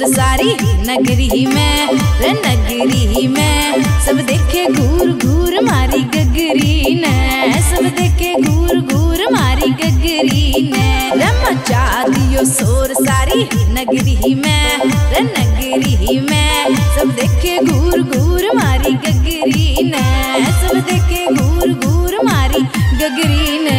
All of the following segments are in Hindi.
शोर सारी नगरी में, रे नगरी में सब देखे घूर घूर मारी गगरी ने, सब देखे घूर घूर मारी गगरी ने। रे मचा दियो शोर सारी नगरी में, रे नगरी में सब देखे घूर घूर मारी गगरी ने, सब देखे घूर घूर मारी गगरी ने।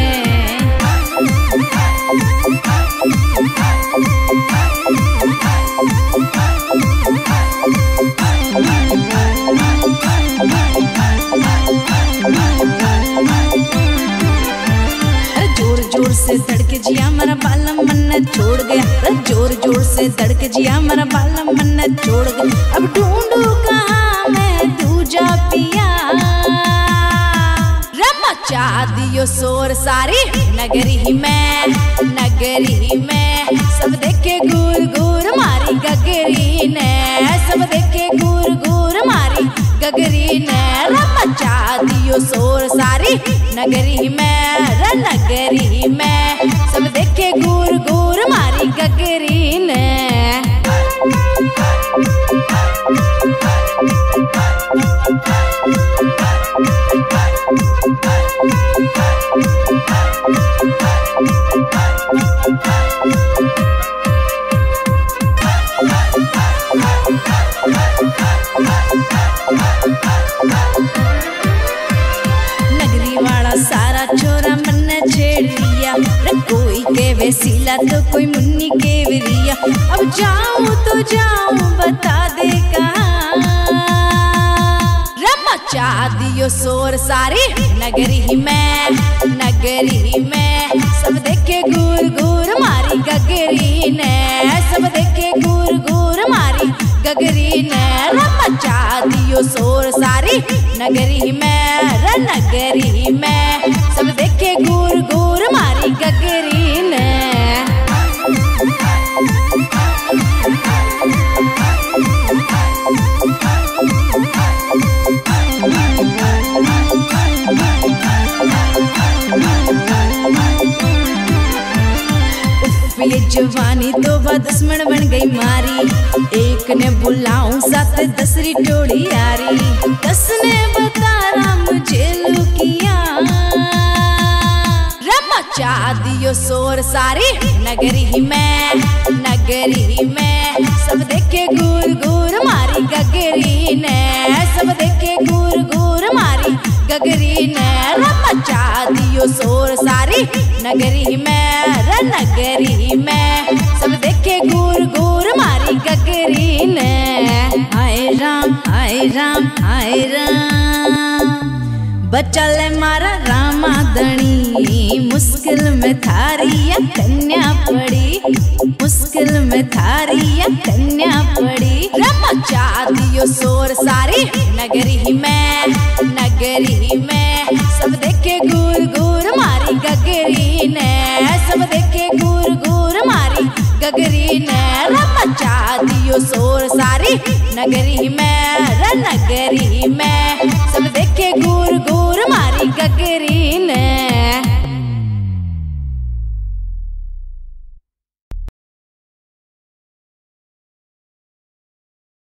जोर जोर से धड़के जिया मेरा बालम मन्नत छोड़ गया, जोर जोर से धड़के जिया मेरा बालम मन्नत छोड़ गया। अब ढूंढू कहाँ मैं दूजा पिया, मचा दियो शोर सारी नगरी में, नगरी में सब देखे घूर घूर मारी गगरी ने, सब देखे घूर घूर मारी गगरी ने। मचा दियो शोर सारी नगरी में, नगरी में सब देखे घूर घूर मारी गगरी ने। नगरी वाला सारा छोरा मन छेड़ लिया, कोई के वेसीला तो कोई मुन्नी के विरिया। अब जाऊं तो जाऊं बता दे कहाँ, मचा दियो शोर सारी नगरी में, नगरी में सब देखे घूर घूर मारी गगरी ने, सब देखे घूर घूर मारी गगरी ने। मचा दियो शोर सारी नगरी में, नगरी में सब देखे घूर घूर मारी गगरी ने। ये जवानी तो दुश्मन बन गई मारी, एक ने बुलाऊं साथ दसरी टोड़ी यारी, 10 ने बतारा मुझे लुकिया। मचा दियो शोर सारी नगरी में, नगरी में सब देखे घूर घूर मारी गगरी ने, सब देखे घूर घूर मारी गगरी ने। मचा दियो शोर सारी नगरी में, नगरी में सब देखे घूर घूर मारी गगरी ने। हाय राम हाय राम हाय राम, बचा ले मारा रामा धनी, मुश्किल में थारी या कन्या पड़ी, मुश्किल में थारी या कन्या पड़ी। मचा दियो शोर सारी नगरी में, नगरी में सब देखे घूर घूर मारी गगरी ने, सब देखे घूर घूर मारी गगरी ने। मचा दियो शोर सारी नगरी में, नगरी में